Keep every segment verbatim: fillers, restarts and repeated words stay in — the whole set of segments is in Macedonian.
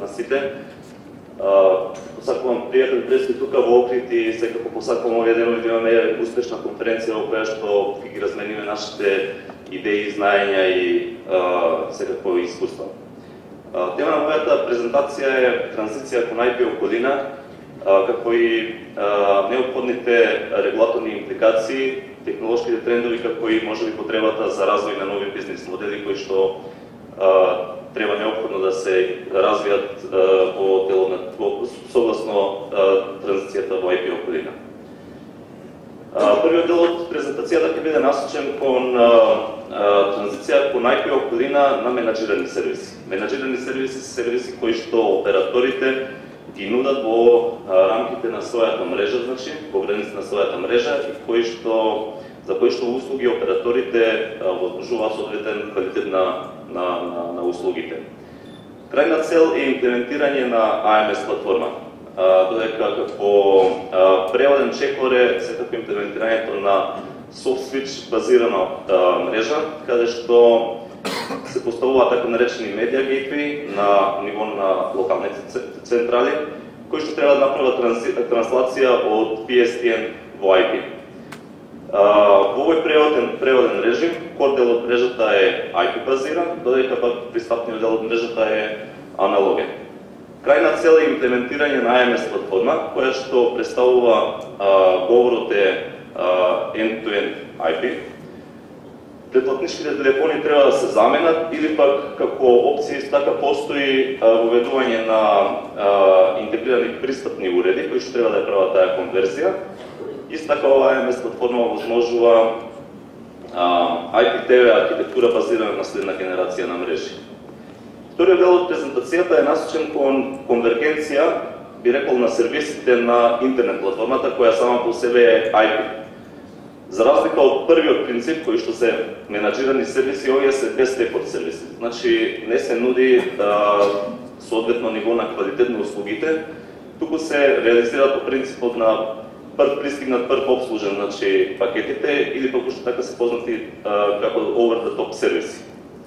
на сите. Посакувам пријатели прески тука во Охрид и секако посакувам овие денови да имаме успешна конференција во која што ќе ги размениме нашите идеи, знаења и секако искуства. Тема на мојата презентација е транзиција кон ай пи околина, како и неопходните регулаторни импликации, технолошките трендови, како и можеби потребата за развој на нови бизнес модели кои што треба неопходно да се развијат во делот согласно транзицијата во ай пи околина. Првиот дел од презентацијата ќе биде насочен кон транзиција кон ай пи околина на менаџирани сервиси. Менаџирани сервиси се сервиси кои што операторите ги нудат во рамките на својата мрежа, значи во границите на својата мрежа и кои што за кои што услуги операторите возможуваат соодветен квалитет на, на, на, на услугите. Крајна цел е имплементирање на ей ем ес платформа, додека како преводен чекор е секако имплементирањето на SoftSwitch базирана мрежа, каде што се поставуваат така наречени медиа гейтвеи на ниво на локалните централи, кои што треба да направат транслација од пи ес ти ен во ай пи. Во овој преводен, преводен режим, кор дел од мрежата е ай пи базиран, додека пак пристапниот дел од мрежата е аналоген. Крајна цел е имплементирање на ей ем ес платформа, која што представува говорот е end-to-end ай пи. Претплатничките телефони треба да се заменат или пак како опција така постои воведување на интегрирани пристапни уреди кои што треба да ја прават таа конверзија. Исто така ова ей ем ес платформа возможува ай пи ти ви архитектура базирана на следна генерација на мрежи. Вториот дел од презентацијата е насочен кон конвергенција, би рекол, на сервисите на интернет платформата, која сама по себе е ай пи. За разлика од првиот принцип, кој што се менаџирани сервиси, овие се без степот сервиси. Значи, не се нуди соодветно ниво на квалитет на услугите, туку се реализираат по принципот на прв пристигнат, прв обслужен, значи пакетите, или пак уште така се познати како over the top сервиси.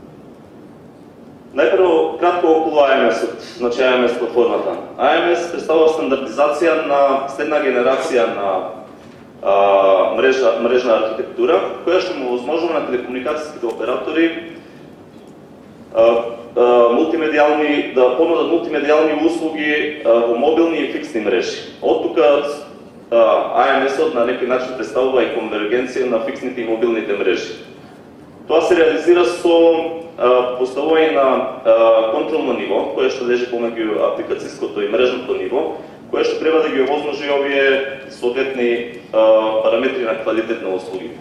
Најпрво, кратко околу ей ем ес-от, значи ей ем ес платформата. ей ем ес представува стандартизација на следна генерација на а, мрежа, мрежна архитектура, која што му возможува на телекомуникацијските оператори а, а, мултимедијални, да понудат мултимедијални услуги а, во мобилни и фиксни мрежи. Од тука ей ем ес-от на некој начин представува и конвергенција на фиксните и мобилните мрежи. Тоа се реализира со поставување на контролно ниво, кое што лежи помеѓу апликацијското и мрежното ниво, кое што треба да ги овозможи овие соодветни параметри на квалитет на услугите.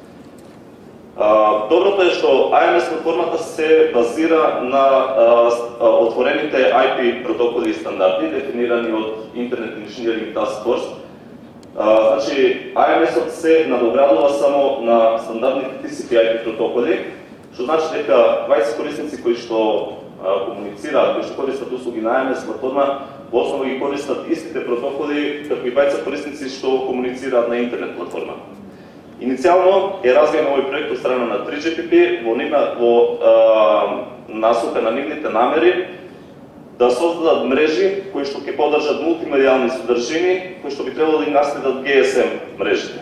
Доброто е што ей ем ес платформата се базира на отворените ай пи протоколи и стандарти, дефинирани од Internet Engineering Task Force. Значи, ей ем ес-от се надоградува само на стандартните ти си пи ай пи протоколи, што значи дека дваесет корисници кои што комуницираат, кои што користат услуги на ей ем ес платформа, во основа ги користат истите протоколи како и дваесет корисници што комуницираат на интернет платформа. Иницијално е развиен овој проект од страна на три джи пи пи во, во насока на нивните намери да создадат мрежи кои што ќе поддржат мултимедијални содржини, кои што би требало да ги наследат джи ес ем мрежите.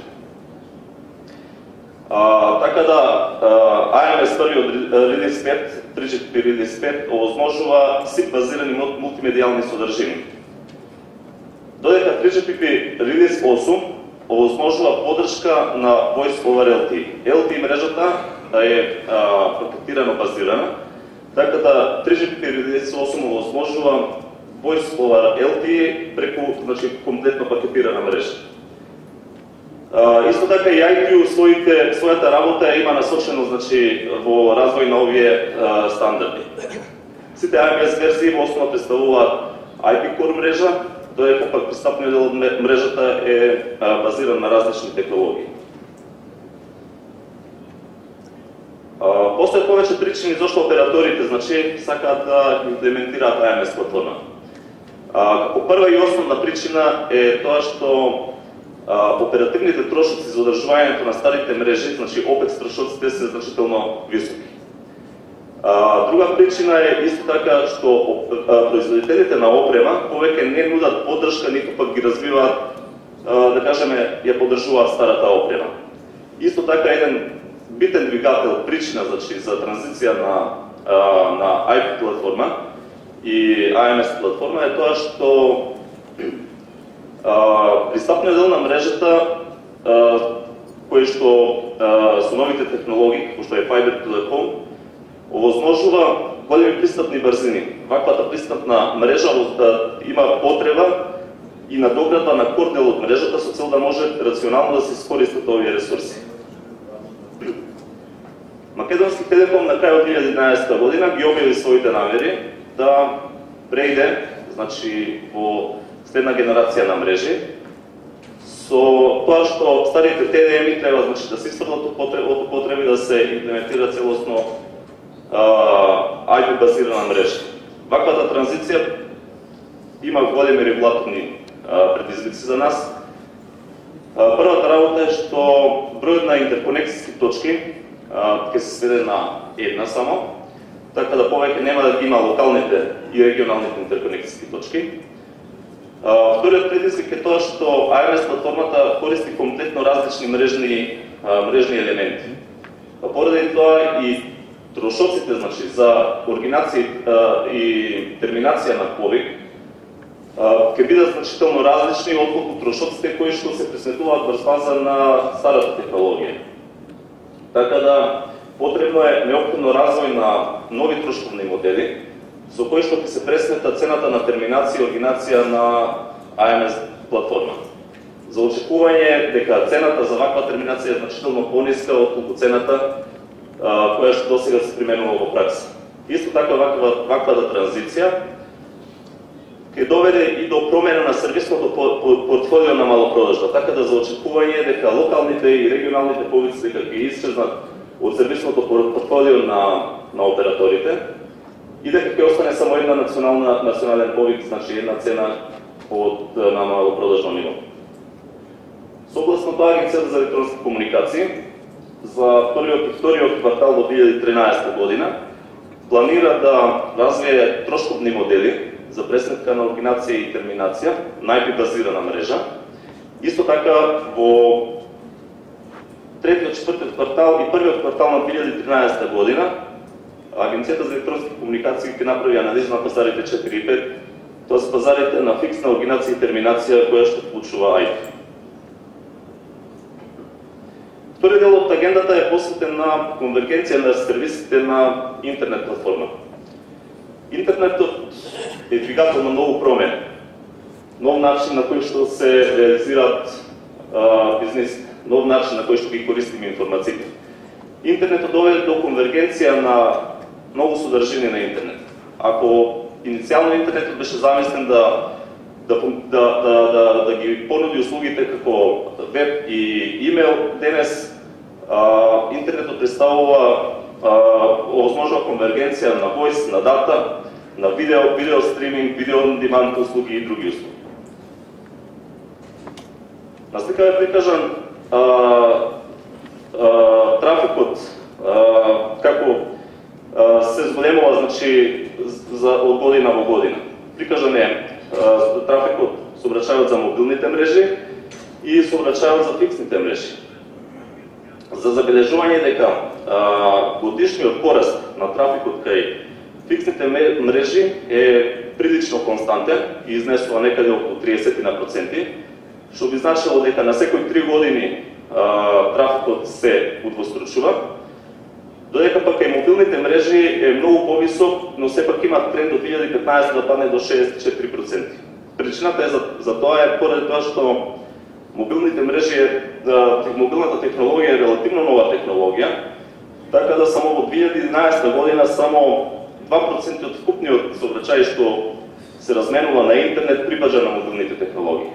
А, така да, ей ем ес првиот релиз пет, три джи пи пи релиз пет, овозможува сип базирани мултимедијални содржини. Додека три джи пи пи релиз осум овозможува поддршка на Voice over ел ти и. ел ти и мрежата е а, пакетирано базирана, така да три джи пи пи релиз осум овозможува Voice over ел ти и преку, значи, комплетно пакетирана мрежа. Uh, исто така и ай пи ю своите, својата работа има насочено, значи, во развој на овие uh, стандарди. Сите ей ем ес версии во основа представуваат ай пи Core мрежа, додека пак пристапниот дел од мрежата е uh, базиран на различни технологии. Uh, Постојат повеќе причини зашто операторите, значи, сакаат да имплементираат ей ем ес платформа. Uh, како прва и основна причина е тоа што оперативните трошоци за одржувањето на старите мрежи, значи опекс трошоците се значително високи. А, друга причина е исто така што а, производителите на опрема повеќе не нудат поддршка, ниту пак ги развиваат, а, да кажеме, ја поддржуваат старата опрема. Исто така еден битен двигател, причина значи, за транзиција на, а, на ай пи платформа и ей ем ес платформа е тоа што а, пристапниот дел на мрежата а, кој што а, со новите технологии, кој што е Fiber to the Home, овозможува големи пристапни брзини. Ваквата пристапна мрежа да има потреба и надоградба на кор дел од мрежата со цел да може рационално да се искористат овие ресурси. Македонски Телеком на крај од две илјади и еднанаесета година ги објави своите намери да преиде, значи, во следна генерација на мрежи, со тоа што старите Те Де Ем-и треба, значи, да се исфрлат од потреби да се имплементира целосно ай пи базирана мрежа. Ваквата транзиција има големи регулаторни предизвици за нас. Првата работа е што бројот на интерконекцијски точки ќе се сведе на една само, така да повеќе нема да има локалните и регионалните интерконекцијски точки. Вториот предизвик е тоа што ей ем ес платформата користи комплетно различни мрежни, мрежни елементи. Поради тоа и трошоците, значи, за оригинација и терминација на повик ќе бидат значително различни отколку трошоците кои што се пресметуваат врз база на старата технологија. Така да потребно е неопходно развој на нови трошковни модели со кои што ќе се пресмета цената на терминација и оригинација на ей ем ес платформа. За очекување дека цената за ваква терминација е значително пониска отколку цената која што досега се применува во пракса. Исто така ваква, ваквата транзиција ќе доведе и до промена на сервисното портфолио на малопродажба, така да за очекување дека локалните и регионалните повици дека ќе исчезнат од сервисното портфолио на, на операторите и дека ќе остане само една национална национален повик, значи една цена од на малопродажно ниво. Согласно тоа, Агенцијата за електронски комуникации за првиот и вториот квартал во две илјади и тринаесета година планира да развие трошковни модели за пресметка на оригинација и терминација на ай пи базирана мрежа. Исто така во третиот, четвртиот квартал и првиот квартал на две илјади и тринаесета година Агенцијата за електронски комуникации ќе направи анализа на пазарите четири и пет, тоа се пазарите на фиксна оригинација и терминација која што вклучува ай пи. Втори дел од агендата е посветен на конвергенција на сервисите на интернет платформа. Интернетот е двигател на ново промени, нов начин на кој што се реализираат бизнес, нов начин на кој што ги користиме информациите. Интернетот доведе до конвергенција на многу содржини на интернет. Ако иницијално интернетот беше замислен да Да, да, да, да, да ги понуди услугите како веб и имейл, денес а, интернетот представува овозможува конвергенција на voice, на дата, на видео, видео стриминг, видео on demand услуги и други услуги. На слика е прикажан а, а, трафикот а, како а, се зголемува, значи, за, од година во година. Прикажан е трафикот сообраќајот за мобилните мрежи и сообраќајот за фиксните мрежи. За забележување дека а, годишниот пораст на трафикот кај фиксните мрежи е прилично константен и изнесува некаде околу триесет проценти, што би значило дека на секои три години а, трафикот се удвостручува, додека пак кај мобилните мрежи е многу повисок, но сепак има тренд до две илјади и петнаесета да падне до шеесет и четири проценти. Причината е за, за тоа е поради тоа што мобилните мрежи, да, мобилната технологија е релативно нова технологија, така да само во две илјади и еднаесета година само два проценти од вкупниот сообраќај што се разменува на интернет припаѓа на мобилните технологии.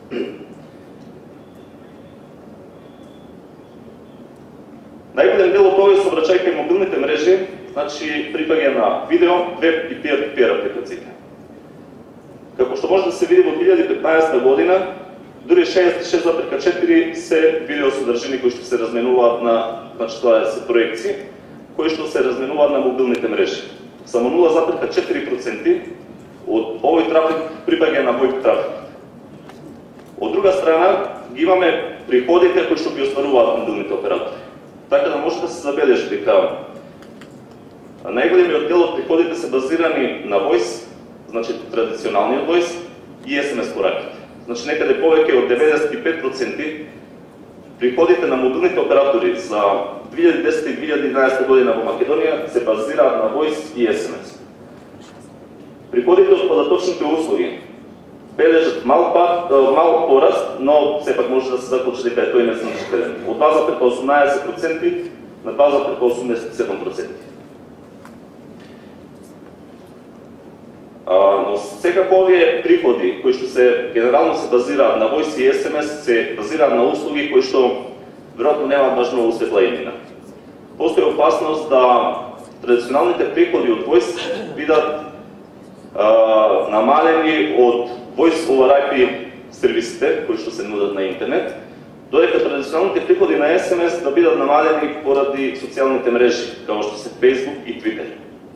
Најголем дел од овој сообраќај кај мобилните мрежи, значи припаѓа на видео, веб и peer-to-peer апликациите. Како што може да се види во две илјади и петнаесета година, дури шеесет и шест запирка четири се видео содржини кои што се разменуваат на, значи тоа се проекции, кои што се разменуваат на мобилните мрежи. Само нула запирка четири проценти од овој трафик припаѓа на војп трафик. Од друга страна, ги имаме приходите кои што ги остваруваат мобилните оператори. Така да може да се забележи дека најголемиот дел од приходите се базирани на voice, значи традиционалниот voice и ес ем ес пораките. Значи некаде повеќе од деветдесет и пет проценти приходите на мобилните оператори за две илјади и десета и две илјади и еднанаесета година во Македонија се базираат на voice и ес ем ес. Приходите од податочните услуги бележат мал пат, мал пораст, но сепак може да се заклучи дека е тој незначителен. Од два запирка осумнаесет проценти на два запирка осумдесет и седум проценти. Но секако овие приходи кои што се генерално се базираат на voice и ес ем ес се базираат на услуги кои што веројатно немаат баш многу светла имена. Постои опасност да традиционалните приходи од voice бидат а, намалени од voice over ай пи сервисите кои што се нудат на интернет, додека традиционалните приходи на ес ем ес да бидат намалени поради социјалните мрежи, како што се Facebook и Twitter.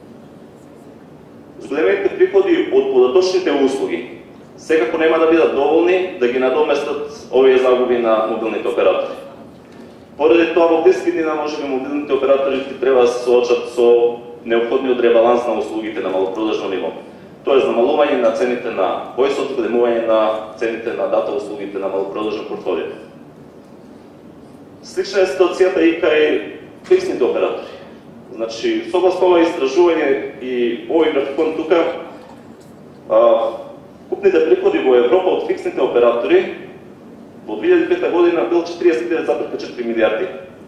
Зголемените приходи од податочните услуги секако нема да бидат доволни да ги надоместат овие загуби на мобилните оператори. Поради тоа во блиски дни можеби мобилните оператори треба да се соочат со неопходниот ребаланс на услугите на малопродажно ниво. Тоест намалување на цените на voice, одголемување на цените на дата услугите на малопродажно портфолио. Слична е ситуацијата и кај фиксните оператори. Значи, согласно ова истражување и овој графикон тука, а, купните приходи во Европа од фиксните оператори во две илјади и пета година бил четириесет и девет запирка четири милијарди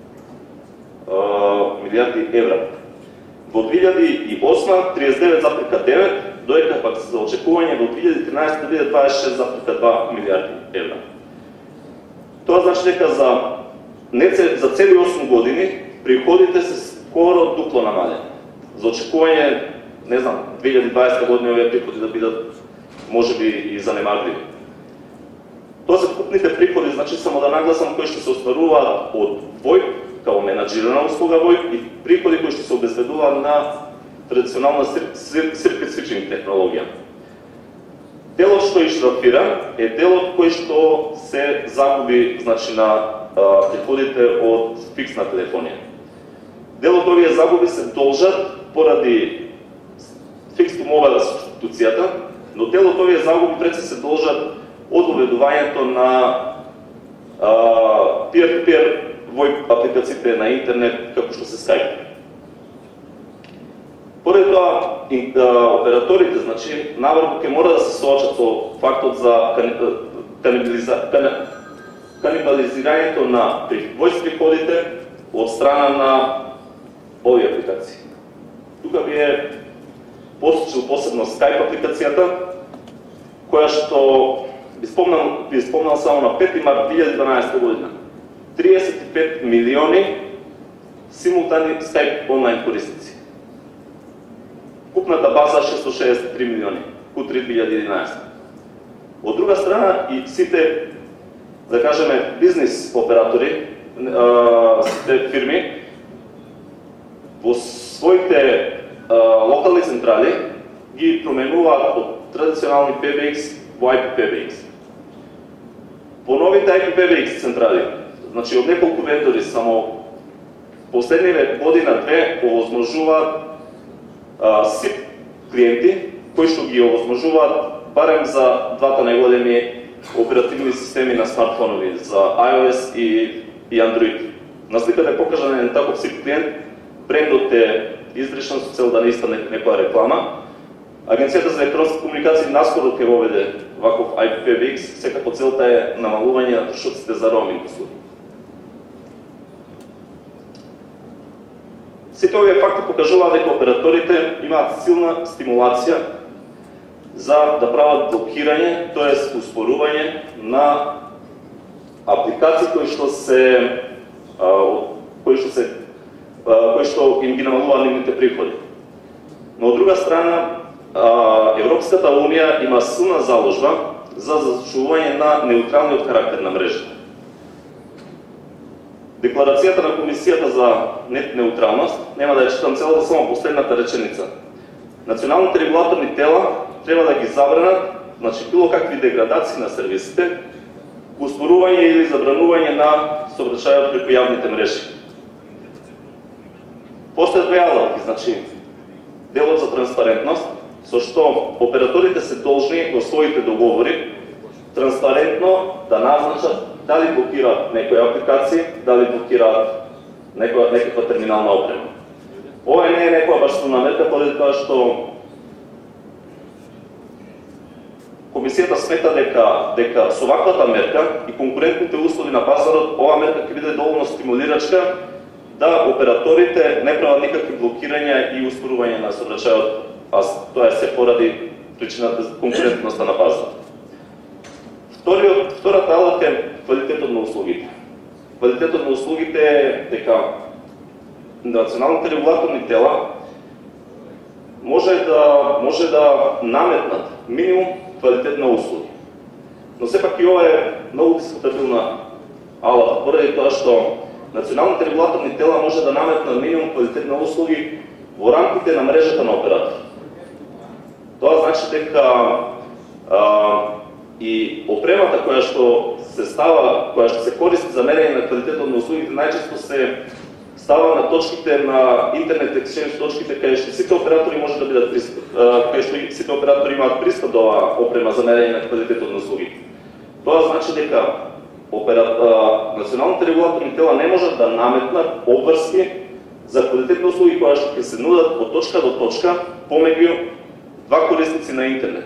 а, милијарди евра. Во две илјади и осма триесет и девет запирка девет, додека пак за очекување во две илјади и тринаесета да биде дваесет и шест запирка два милијарди евра. Тоа значи дека за не за цели осум години приходите се скоро дупло намалени. За очекување, не знам, две илјади и дваесета година овие приходи да бидат можеби и занемарливи. Тоа се купните приходи, значи само да нагласам, кои што се остваруваат од војп, као менаџирана услуга војп, и приходи кои што се обезбедуваат на традиционална circuit switching технологија. Делот што иштрафира е делот кој што се загуби, значи, на а, приходите од фиксна телефонија. Делот овие загуби се должат поради fixed to mobile субституцијата, но делот овие загуби пред се должат од уведувањето на peer-to-peer војп апликациите на интернет, како што се Skype. Поради тоа, операторите, значи, наврку ќе мора да се соочат со фактот за канибализирањето на voice приходите од страна на овие апликации. Тука би е посочил посебно Skype апликацијата, која што би спомнал, би спомнал само на пети март две илјади и дванаесета година. триесет и пет милиони симултани Skype онлайн корисници. Купната база шестоста шеесет и три милиони, Q три две илјади и единаесета. Од друга страна и сите, да кажеме, бизнес оператори, сите фирми, во своите а, локални централи ги променуваат од традиционални пи би екс во ай пи пи би екс. По новите ай пи пи би екс централи, значи од неколку вендори, само последниве година-две овозможуваат сип клиенти, кои што ги овозможуваат барем за двата најголеми оперативни системи на смартфонови, за iOS и, и Android. На сликата е покажан еден таков сип клиент. Брендот е изрешен со цел да не истане некоја реклама. Агенцијата за електронски комуникации наскоро ќе воведе ваков ай пи пи би екс, секако целта е намалување на трошоците за роуминг услуги. Сите овие факти покажуваат дека операторите имаат силна стимулација за да прават блокирање, тоест успорување на апликации кои што се кои што се кои што им ги намалуваат нивните приходи. Но од друга страна, Европската унија има силна заложба за зачувување на неутралниот карактер на мрежата. Декларацијата на Комисијата за нет неутралност, нема да ја читам целата, само последната реченица. Националните регулаторни тела треба да ги забранат, значи било какви деградации на сервисите, успорување или забранување на сообраќајот преку јавните мрежи. Постојат две алатки, значи делот за транспарентност, со што операторите се должни во своите договори транспарентно да назначат дали блокираат некои апликации, дали блокираат некоја, некаква терминална опрема. Ова не е некоја баш силна мерка, поради тоа што Комисијата смета дека, дека со ваквата мерка и конкурентните услови на пазарот, ова мерка ќе биде доволно стимулирачка да операторите не прават никакви блокирања и успорување на сообраќајот, а тоа е се поради причината за конкурентноста на пазарот. Вториот, втората алатка е квалитетот на услугите. Квалитетот на услугите е дека националните регулаторни тела може да, може да наметнат минимум квалитет на услуги. Но сепак и ова е многу дискутабилна алатка, поради тоа што националните регулаторни тела може да наметнат минимум квалитет на услуги во рамките на мрежата на оператор. Тоа значи дека а, и опремата која што се става, која што се користи за мерење на квалитетот на услугите, најчесто се става на точките на интернет ексченж точките каде што сите оператори може да бидат пристап, каде што сите оператори имаат пристап до оваа опрема за мерење на квалитетот на услугите. Тоа значи дека опера... националните регулаторни тела не можат да наметнат обврски за квалитет на услуги која што ќе се нудат од точка до точка помеѓу два корисници на интернет.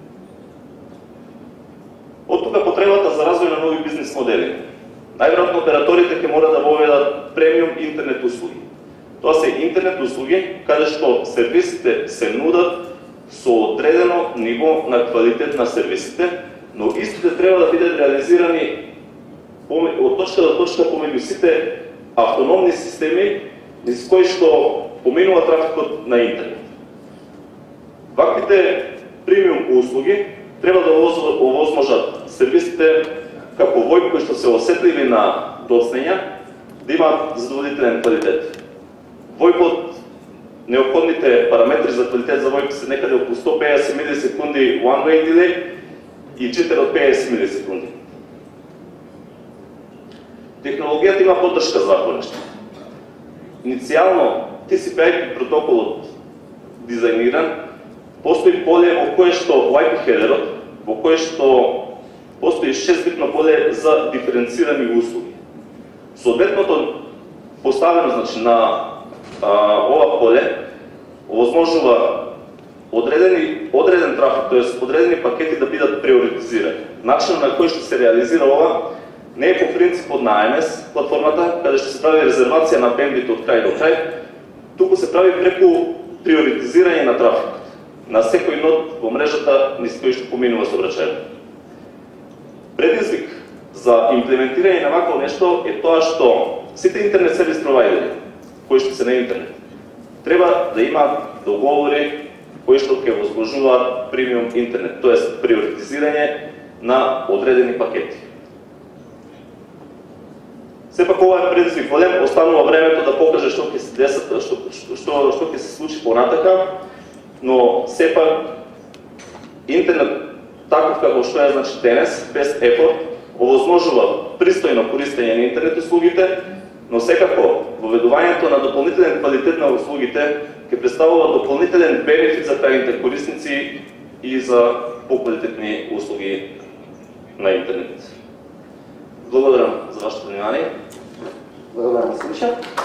Од тука потребата за развој на нови бизнес модели. Најверојатно операторите ќе мора да воведат премиум интернет услуги. Тоа се интернет услуги каде што сервисите се нудат со одредено ниво на квалитет на сервисите, но истите треба да бидат реализирани од точка до точка помеѓу сите автономни системи низ кои што поминува трафикот на интернет. Ваквите премиум услуги треба да овозможат сервисите како војп кои што се осетливи на доцнења да имаат задоволителен квалитет. војпот, неопходните параметри за квалитет за војп се некаде околу сто пеесет милисекунди one way delay и четири до пеесет милисекунди. Технологијата има поддршка за вакво нешто. Иницијално Ти Си Пи Ай Пи протоколот дизајниран, постои поле во кое што во ай пи хедерот, во кое што постои шестбитно поле за диференцирани услуги. Соодветното поставено значи на а, ова поле овозможува одредени одреден трафик, тоест одредени пакети да бидат приоритизирани. Начинот на кој што се реализира ова не е по принципот на А Ем Ес платформата, каде што се прави резервација на бендвит од крај до крај, туку се прави преку приоритизирање на трафикот на секој нод во мрежата низ кој што поминува сообраќајот. Предизвик за имплементирање на вакво нешто е тоа што сите интернет сервис провайдери кои што се на интернет треба да имаат договори кои што ќе возможуваат премиум интернет, тоест приоритизирање на одредени пакети. Сепак ова е предизвик голем, останува времето да покаже што ќе се деса, што што што ќе се случи понатака, но сепак интернет таков како што е значи денес, без ефорт, овозможува пристојно користење на интернет услугите, но секако воведувањето на дополнителен квалитет на услугите ќе представува дополнителен бенефит за крајните корисници и за поквалитетни услуги на интернет. Благодарам за вашето внимание. Благодарам, Слуша.